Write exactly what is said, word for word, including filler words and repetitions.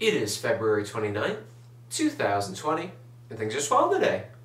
It is February twenty-ninth, two thousand twenty, and things are swell today.